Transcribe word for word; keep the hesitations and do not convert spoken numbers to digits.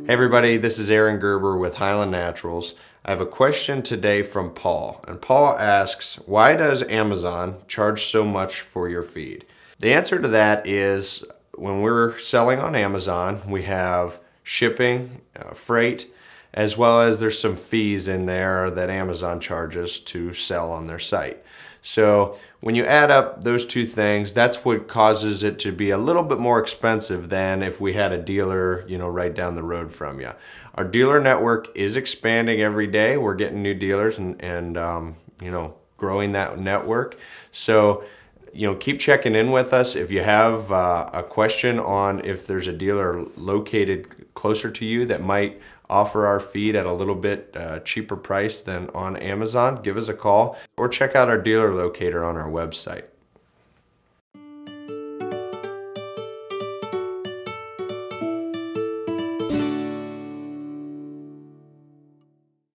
Hey everybody, this is Aaron Gerber with Hiland Naturals. I have a question today from Paul, and Paul asks, why does Amazon charge so much for your feed? The answer to that is when we're selling on Amazon, we have shipping, uh, freight, as well as there's some fees in there that Amazon charges to sell on their site. So when you add up those two things, that's what causes it to be a little bit more expensive than if we had a dealer, you know, right down the road from you. Our dealer network is expanding every day. We're getting new dealers and, and um, you know, growing that network. So, you know, keep checking in with us. If you have uh, a question on if there's a dealer located closer to you that might offer our feed at a little bit uh, cheaper price than on Amazon, give us a call or check out our dealer locator on our website.